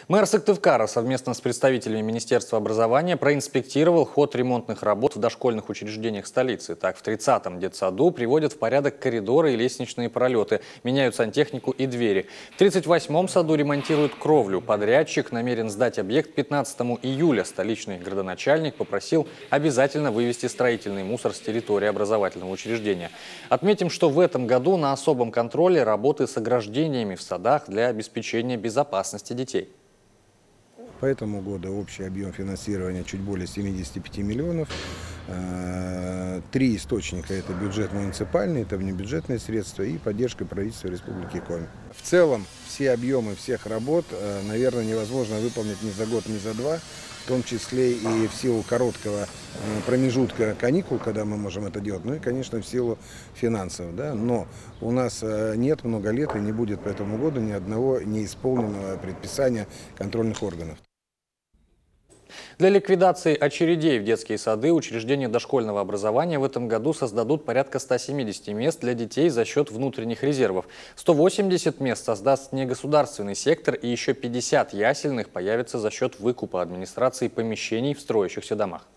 Мэр Сыктывкара совместно с представителями Министерства образования проинспектировал ход ремонтных работ в дошкольных учреждениях столицы. Так, в 30-м детсаду приводят в порядок коридоры и лестничные пролеты, меняют сантехнику и двери. В 38-м саду ремонтируют кровлю. Подрядчик намерен сдать объект 15 июля. Столичный градоначальник попросил обязательно вывести строительный мусор с территории образовательного учреждения. Отметим, что в этом году на особом контроле работы с ограждениями в садах для обеспечения безопасности детей. По этому году общий объем финансирования чуть более 75 миллионов. Три источника – это бюджет муниципальный, это внебюджетные средства и поддержка правительства Республики Коми. В целом все объемы всех работ, наверное, невозможно выполнить ни за год, ни за два, в том числе и в силу короткого промежутка каникул, когда мы можем это делать, ну и, конечно, в силу финансов. Да? Но у нас нет много лет и не будет по этому году ни одного неисполненного предписания контрольных органов. Для ликвидации очередей в детские сады учреждения дошкольного образования в этом году создадут порядка 170 мест для детей за счет внутренних резервов. 180 мест создаст негосударственный сектор, и еще 50 ясельных появятся за счет выкупа администрации помещений в строящихся домах.